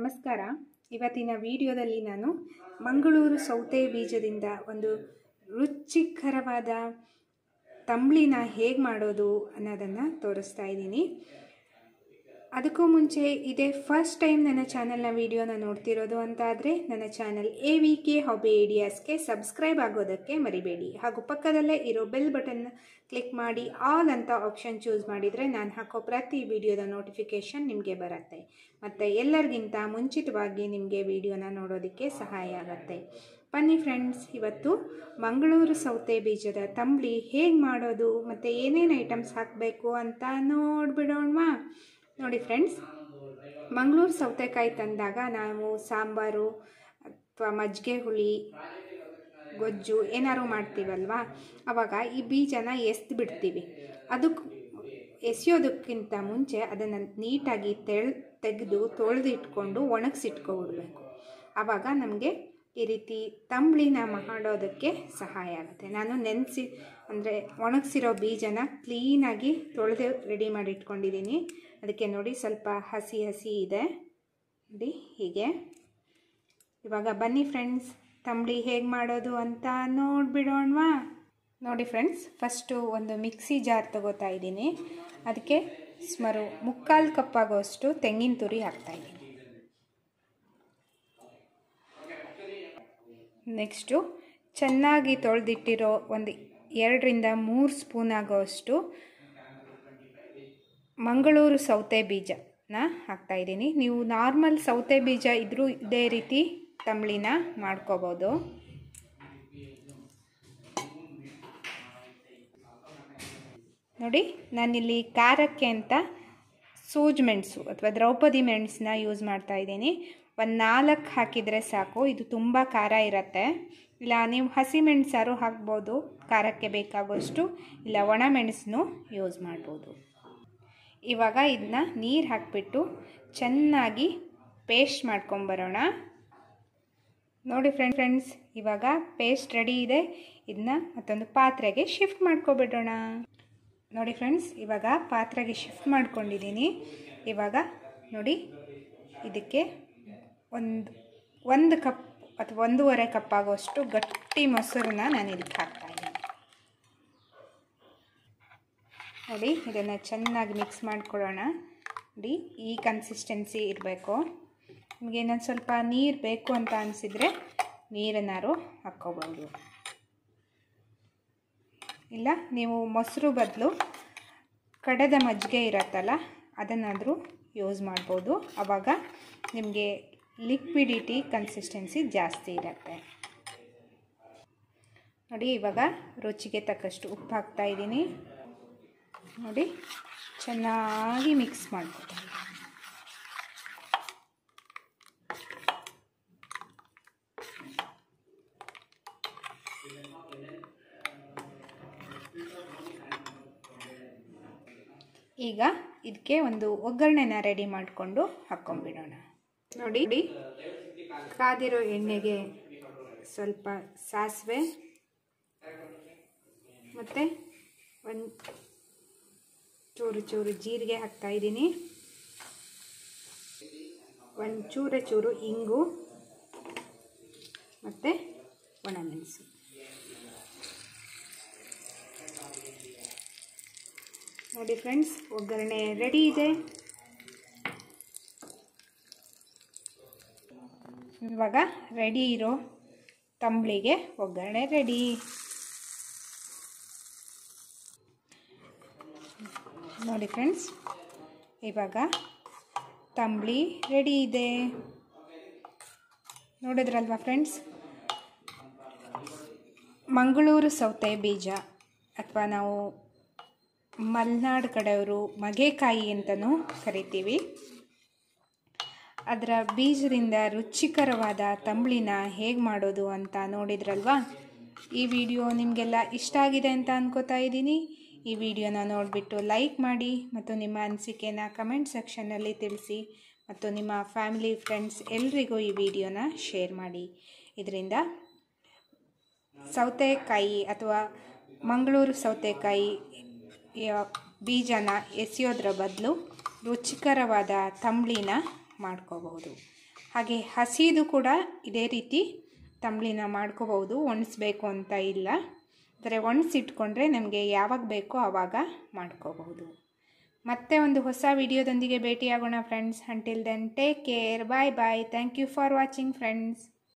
ನಮಸ್ಕಾರ. ಇವತ್ತಿನ ವಿಡಿಯೋದಲ್ಲಿ ನಾನು ಮಂಗಳೂರು ಸೌತೆ ಬೀಜದಿಂದ ಒಂದು ರುಚಿಕರವಾದ ತಂಬ್ಳಿನ ಹೇಗೆ ಮಾಡೋದು ಅನ್ನೋದನ್ನು ತೋರಿಸ್ತಾ ಇದ್ದೀನಿ. ಅದಕ್ಕೂ ಮುಂಚೆ ಇದೇ ಫಸ್ಟ್ ಟೈಮ್ ನನ್ನ ಚಾನಲ್ನ ವಿಡಿಯೋನ ನೋಡ್ತಿರೋದು ಅಂತ ಆದರೆ ನನ್ನ ಚಾನಲ್ AVK ಹಾಬಿ ಐಡಿಯಾಸ್ಗೆ ಸಬ್ಸ್ಕ್ರೈಬ್ ಆಗೋದಕ್ಕೆ ಮರಿಬೇಡಿ. ಹಾಗೂ ಪಕ್ಕದಲ್ಲೇ ಇರೋ ಬೆಲ್ ಬಟನ್ನ ಕ್ಲಿಕ್ ಮಾಡಿ ಆಲ್ ಅಂತ ಆಪ್ಷನ್ ಚೂಸ್ ಮಾಡಿದರೆ ನಾನು ಹಾಕೋ ಪ್ರತಿ ವಿಡಿಯೋದ ನೋಟಿಫಿಕೇಷನ್ ನಿಮಗೆ ಬರುತ್ತೆ. ಮತ್ತು ಎಲ್ಲರಿಗಿಂತ ಮುಂಚಿತವಾಗಿ ನಿಮಗೆ ವಿಡಿಯೋನ ನೋಡೋದಕ್ಕೆ ಸಹಾಯ ಆಗುತ್ತೆ. ಬನ್ನಿ ಫ್ರೆಂಡ್ಸ್, ಇವತ್ತು ಮಂಗಳೂರು ಸೌತೆ ಬೀಜದ ತಂಬ್ಳಿ ಹೇಗೆ ಮಾಡೋದು ಮತ್ತು ಏನೇನು ಐಟಮ್ಸ್ ಹಾಕಬೇಕು ಅಂತ ನೋಡಿಬಿಡೋಣವಾ. ನೋಡಿ ಫ್ರೆಂಡ್ಸ್, ಮಂಗಳೂರು ಸೌತೆಕಾಯಿ ತಂದಾಗ ನಾವು ಸಾಂಬಾರು ಅಥವಾ ಮಜ್ಜಿಗೆ ಹುಳಿ ಗೊಜ್ಜು ಏನಾದ್ರು ಮಾಡ್ತೀವಲ್ವ, ಆವಾಗ ಈ ಬೀಜನ ಎಸ್ದು ಬಿಡ್ತೀವಿ. ಅದಕ್ಕೆ ಎಸೆಯೋದಕ್ಕಿಂತ ಮುಂಚೆ ಅದನ್ನು ನೀಟಾಗಿ ತೆಗೆದು ತೊಳೆದಿಟ್ಕೊಂಡು ಒಣಗಿಸಿಟ್ಕೊಬಿಡ್ಬೇಕು. ಆವಾಗ ನಮಗೆ ಈ ರೀತಿ ತಂಬ್ಳಿನ ಮಾಡೋದಕ್ಕೆ ಸಹಾಯ ಆಗುತ್ತೆ. ನಾನು ನೆನೆಸಿ ಅಂದರೆ ಒಣಗಿಸಿರೋ ಬೀಜನ ಕ್ಲೀನಾಗಿ ತೊಳೆದು ರೆಡಿ ಮಾಡಿ ಇಟ್ಕೊಂಡಿದ್ದೀನಿ. ಅದಕ್ಕೆ ನೋಡಿ ಸ್ವಲ್ಪ ಹಸಿ ಇದೆ ನೋಡಿ ಹೀಗೆ. ಇವಾಗ ಬನ್ನಿ ಫ್ರೆಂಡ್ಸ್, ತಂಬ್ಳಿ ಹೇಗೆ ಮಾಡೋದು ಅಂತ ನೋಡಿಬಿಡೋಣವಾ. ನೋಡಿ ಫ್ರೆಂಡ್ಸ್, ಫಸ್ಟು ಒಂದು ಮಿಕ್ಸಿ ಜಾರ್ ತಗೋತಾ ಇದ್ದೀನಿ. ಅದಕ್ಕೆ ಸುಮಾರು 3/4 ಕಪ್ ಆಗೋಷ್ಟು ತೆಂಗಿನ ತುರಿ ಹಾಕ್ತಾಯಿದ್ದೀನಿ. ನೆಕ್ಸ್ಟು ಚೆನ್ನಾಗಿ ತೊಳೆದಿಟ್ಟಿರೋ ಒಂದು 2-3 ಸ್ಪೂನ್ ಆಗೋಷ್ಟು ಮಂಗಳೂರು ಸೌತೆ ಬೀಜನ ಹಾಕ್ತಾಯಿದ್ದೀನಿ. ನೀವು ನಾರ್ಮಲ್ ಸೌತೆ ಬೀಜ ಇದ್ದರೂ ಇದೇ ರೀತಿ ತಂಬ್ಳಿನ ಮಾಡ್ಕೋಬೋದು. ನೋಡಿ, ನಾನಿಲ್ಲಿ ಖಾರಕ್ಕೆ ಅಂತ ಸೂಜಿ ಮೆಣಸು ಅಥವಾ ದ್ರೌಪದಿ ಮೆಣಸನ್ನ ಯೂಸ್ ಮಾಡ್ತಾಯಿದ್ದೀನಿ. ಒಂದು 4 ಹಾಕಿದರೆ ಸಾಕು, ಇದು ತುಂಬ ಖಾರ ಇರುತ್ತೆ. ಇಲ್ಲ ನೀವು ಹಸಿ ಮೆಣಸಾರು ಹಾಕ್ಬೋದು ಖಾರಕ್ಕೆ ಬೇಕಾಗೋಷ್ಟು, ಇಲ್ಲ ಒಣ ಮೆಣಸನ್ನು ಯೂಸ್ ಮಾಡ್ಬೋದು. ಇವಾಗ ಇದನ್ನ ನೀರು ಹಾಕಿಬಿಟ್ಟು ಚೆನ್ನಾಗಿ ಪೇಸ್ಟ್ ಮಾಡ್ಕೊಂಬರೋಣ. ನೋಡಿ ಫ್ರೆಂಡ್ಸ್, ಇವಾಗ ಪೇಸ್ಟ್ ರೆಡಿ ಇದೆ. ಇದನ್ನ ಮತ್ತೊಂದು ಪಾತ್ರೆಗೆ ಶಿಫ್ಟ್ ಮಾಡ್ಕೊಬಿಡೋಣ. ನೋಡಿ ಫ್ರೆಂಡ್ಸ್, ಇವಾಗ ಪಾತ್ರೆಗೆ ಶಿಫ್ಟ್ ಮಾಡ್ಕೊಂಡಿದ್ದೀನಿ. ಇವಾಗ ನೋಡಿ, ಇದಕ್ಕೆ ಒಂದು ಕಪ್ ಅಥವಾ 1.5 ಕಪ್ ಆಗೋಷ್ಟು ಗಟ್ಟಿ ಮೊಸರನ್ನ ನಾನು ಇದಕ್ಕೆ ಹಾಕ್ತಾಯಿದ್ದೀನಿ. ನೋಡಿ, ಇದನ್ನು ಚೆನ್ನಾಗಿ ಮಿಕ್ಸ್ ಮಾಡ್ಕೊಳ್ಳೋಣ. ನೋಡಿ, ಈ ಕನ್ಸಿಸ್ಟೆನ್ಸಿ ಇರಬೇಕು. ನಿಮಗೆ ಇನ್ನೊಂದು ಸ್ವಲ್ಪ ನೀರು ಬೇಕು ಅಂತ ಅನಿಸಿದರೆ ನೀರನ್ನಾರು ಹಾಕ್ಕೋಬೋದು. ಇಲ್ಲ ನೀವು ಮೊಸರು ಬದಲು ಕಡೆದ ಮಜ್ಜಿಗೆ ಇರತ್ತಲ್ಲ, ಅದನ್ನಾದರೂ ಯೂಸ್ ಮಾಡ್ಬೋದು. ಆವಾಗ ನಿಮಗೆ ಲಿಕ್ವಿಡಿಟಿ ಕನ್ಸಿಸ್ಟೆನ್ಸಿ ಜಾಸ್ತಿ ಇರುತ್ತೆ. ನೋಡಿ, ಇವಾಗ ರುಚಿಗೆ ತಕ್ಕಷ್ಟು ಉಪ್ಪು ಹಾಕ್ತಾಯಿದ್ದೀನಿ. ನೋಡಿ, ಚೆನ್ನಾಗಿ ಮಿಕ್ಸ್ ಮಾಡ್ಕೊತೀನಿ. ಈಗ ಇದಕ್ಕೆ ಒಂದು ಒಗ್ಗರಣೆನ ರೆಡಿ ಮಾಡಿಕೊಂಡು ಹಾಕ್ಕೊಂಬಿಡೋಣ. ನೋಡಿ, ಕಾದಿರೋ ಎಣ್ಣೆಗೆ ಸ್ವಲ್ಪ ಸಾಸಿವೆ ಮತ್ತು ಒಂದು ಚೂರು ಜೀರಿಗೆ ಹಾಕ್ತಾಯಿದ್ದೀನಿ. ಒಂದು ಚೂರು ಇಂಗು ಮತ್ತು ಒಣಮೆಣಸು. ನೋಡಿ ಫ್ರೆಂಡ್ಸ್, ಒಗ್ಗರಣೆ ರೆಡಿ ಇದೆ. ಇವಾಗ ರೆಡಿ ಇರೋ ತಂಬ್ಳಿಗೆ ಒಗ್ಗರಣೆ ರೆಡಿ. ನೋಡಿ ಫ್ರೆಂಡ್ಸ್, ಇವಾಗ ತಂಬ್ಳಿ ರೆಡಿ ಇದೆ. ನೋಡಿದ್ರಲ್ವಾ ಫ್ರೆಂಡ್ಸ್, ಮಂಗಳೂರು ಸೌತೆ ಬೀಜ ಅಥವಾ ನಾವು ಮಲೆನಾಡು ಕಡೆಯವರು ಮಗೆಕಾಯಿ ಅಂತಲೂ ಕರಿತೀವಿ. ಅದರ ಬೀಜದಿಂದ ರುಚಿಕರವಾದ ತಂಬ್ಳಿನ ಹೇಗೆ ಮಾಡೋದು ಅಂತ ನೋಡಿದ್ರಲ್ವಾ. ಈ ವಿಡಿಯೋ ನಿಮಗೆಲ್ಲ ಇಷ್ಟ ಆಗಿದೆ ಅಂತ ಅನ್ಕೋತಾ ಇದ್ದೀನಿ. ಈ ವಿಡಿಯೋನ ನೋಡಿಬಿಟ್ಟು ಲೈಕ್ ಮಾಡಿ ಮತ್ತು ನಿಮ್ಮ ಅನಿಸಿಕೆನ ಕಮೆಂಟ್ ಸೆಕ್ಷನ್ನಲ್ಲಿ ತಿಳಿಸಿ. ಮತ್ತು ನಿಮ್ಮ ಫ್ಯಾಮಿಲಿ ಫ್ರೆಂಡ್ಸ್ ಎಲ್ರಿಗೂ ಈ ವಿಡಿಯೋನ ಶೇರ್ ಮಾಡಿ. ಇದರಿಂದ ಸೌತೆಕಾಯಿ ಅಥವಾ ಮಂಗಳೂರು ಸೌತೆಕಾಯಿ ಬೀಜನ ಎಸೆಯೋದ್ರ ಬದಲು ರುಚಿಕರವಾದ ತಂಬ್ಳಿನ ಮಾಡ್ಕೋಬಹುದು. ಹಾಗೆ ಹಸಿದು ಕೂಡ ಇದೇ ರೀತಿ ತಂಬ್ಳಿನ ಮಾಡ್ಕೋಬಹುದು, ಒಣಗಿಸ್ಬೇಕು ಅಂತ ಇಲ್ಲ. ಆದರೆ ಒಣಗಿಸಿಟ್ಕೊಂಡ್ರೆ ನಮಗೆ ಯಾವಾಗ ಬೇಕೋ ಆವಾಗ ಮಾಡ್ಕೋಬಹುದು. ಮತ್ತೆ ಒಂದು ಹೊಸ ವಿಡಿಯೋದೊಂದಿಗೆ ಭೇಟಿಯಾಗೋಣ friends. Until then take care, bye bye. Thank you for watching friends.